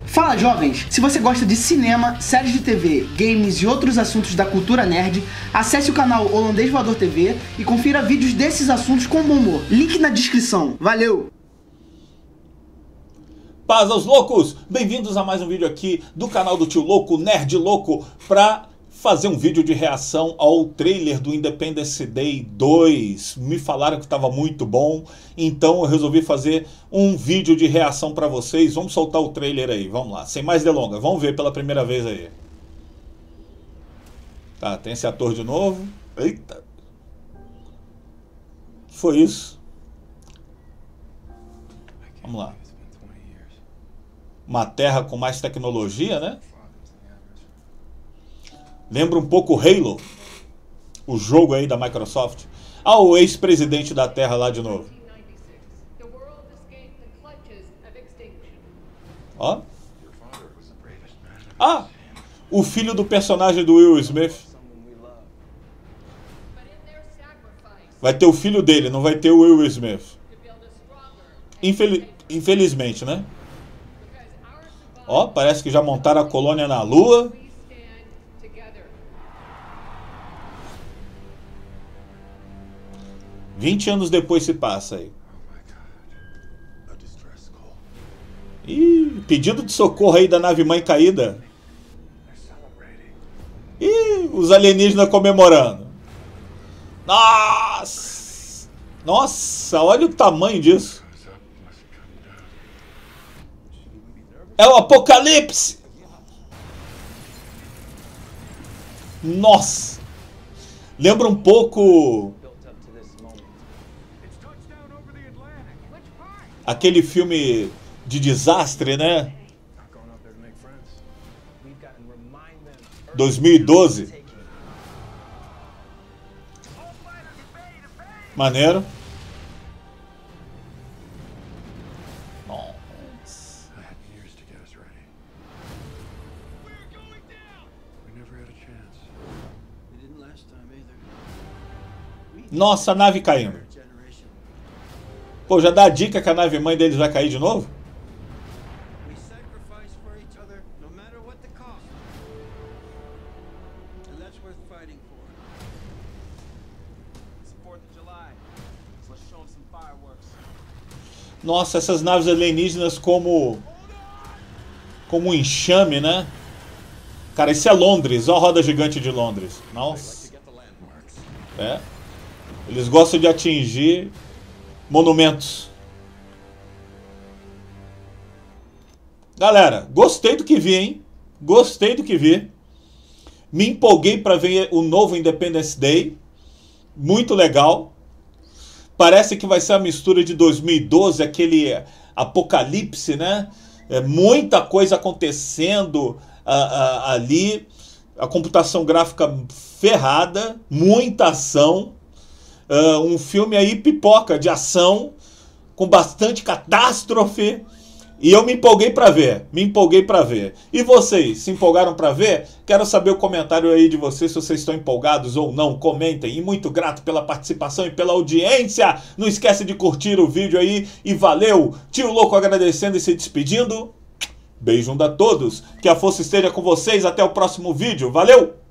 Fala, jovens! Se você gosta de cinema, séries de TV, games e outros assuntos da cultura nerd, acesse o canal Holandês Voador TV e confira vídeos desses assuntos com bom humor. Link na descrição. Valeu! Paz aos loucos! Bem-vindos a mais um vídeo aqui do canal do Tio Louco, Nerd Louco, pra fazer um vídeo de reação ao trailer do Independence Day 2. Me falaram que estava muito bom, então eu resolvi fazer um vídeo de reação para vocês. Vamos soltar o trailer aí, vamos lá, sem mais delongas, vamos ver pela primeira vez aí. Tá, tem esse ator de novo. Eita! O que foi isso? Vamos lá. Uma terra com mais tecnologia, né? Lembra um pouco Halo, o jogo aí da Microsoft. Ah, o ex-presidente da Terra lá de novo. Ó. Ah, o filho do personagem do Will Smith. Vai ter o filho dele, não vai ter o Will Smith. Infelizmente, né? Ó, parece que já montaram a colônia na Lua. $20 anos depois se passa aí. Ih, pedido de socorro aí da nave-mãe caída. Ih, os alienígenas comemorando. Nossa! Nossa, olha o tamanho disso. É o apocalipse! Nossa! Lembra um pouco aquele filme de desastre, né? 2012. Maneiro. Nossa, a nave caindo. Pô, já dá a dica que a nave-mãe deles vai cair de novo? Nossa, essas naves alienígenas como um enxame, né? Cara, isso é Londres. Olha a roda gigante de Londres. Nossa. É. Eles gostam de atingir monumentos. Galera, gostei do que vi, hein? Gostei do que vi. Me empolguei para ver o novo Independence Day. Muito legal. Parece que vai ser a mistura de 2012, aquele apocalipse, né? Muita coisa acontecendo ali. A computação gráfica ferrada. Muita ação. Um filme aí pipoca de ação, com bastante catástrofe, e eu me empolguei para ver, E vocês, se empolgaram para ver? Quero saber o comentário aí de vocês, se vocês estão empolgados ou não, comentem. E muito grato pela participação e pela audiência. Não esquece de curtir o vídeo aí, e valeu! Tio Louco agradecendo e se despedindo. Beijo a todos, que a força esteja com vocês, até o próximo vídeo, valeu!